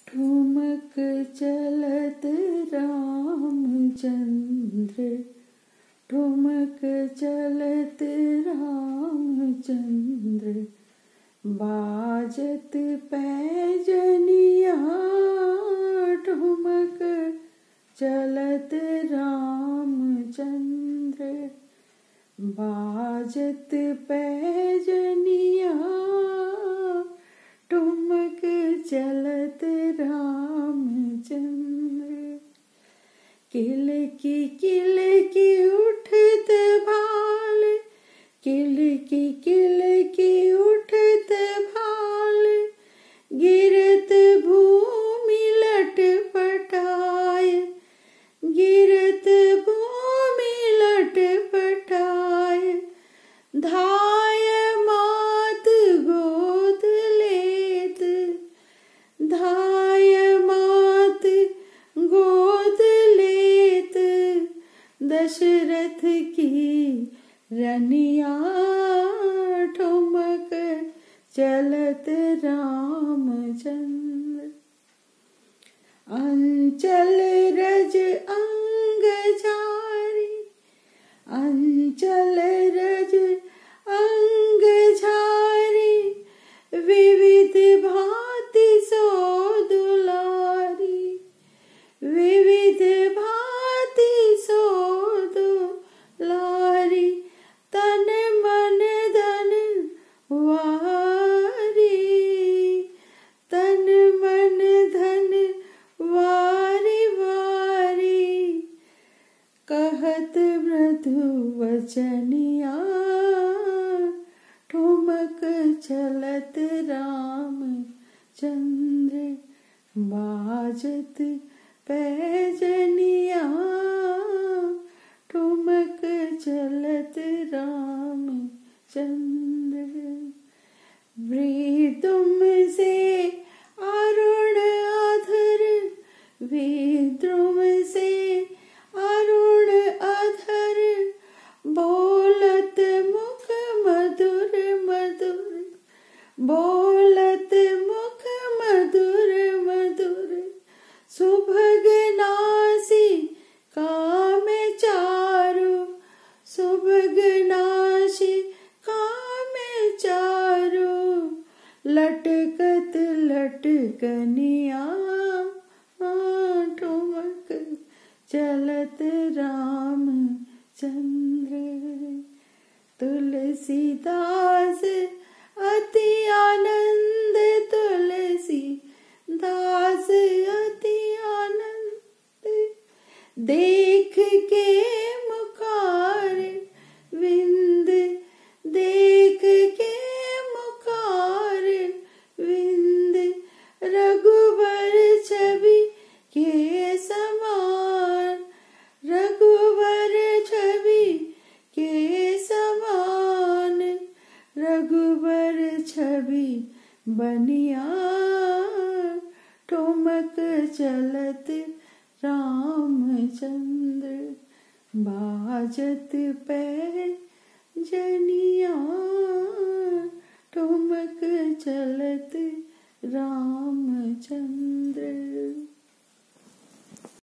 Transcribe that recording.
ठुमक चलत रामचंद्र, ठुमक चलत रामचंद्र, बाजत पैजनिया। ठुमक चलत रामचंद्र, बाजत पैजनिया। ठुमक चलत रामचंद्र, किलकी किलकी उठत भाल, किलकी किलकी उठत भाल, गिरत भूमि लटपटाय, गिरत भूमि लटपटाय। धाय मात गोद लेत, धाय मात गोद लेत, दशरथ की रनिया। ठुमक चलत रामचंद्र, अंचल रज अंग झारी, अंचल रज अंग झारी, विविध भांति सो दुलारी, विविध भांति सो दुलारी। तन मन धन वारी, तन मन धन वारी वारी। कहत मृदु वचनिया, ठुमक चलत रामचंद्र, बाजत पैजनिया। ठुमक चलत रामचंद्र, विद्रुम से अरुण अधर, विद्रुम से अरुण अधर, बोलत मुख मधुर मधुर, बोलत मुख मधुर मधुर। सुभग नासी काम चारु, सुभग नासी काम चारु। लटकत लटकनिया, ठुमक चलत रामचंद्र। तुलसीदास अति आनंद, तुलसीदास अति आनंद, देख के मुखार विंद, देख के मुखार विंद। रघुबर छवि के समान, रघुबर छवि के समान। रघुबर छवि बनिया, ठुमक चलत रामचंद्र, बाजत पैजनिया। ठुमक चलत रामचंद्र।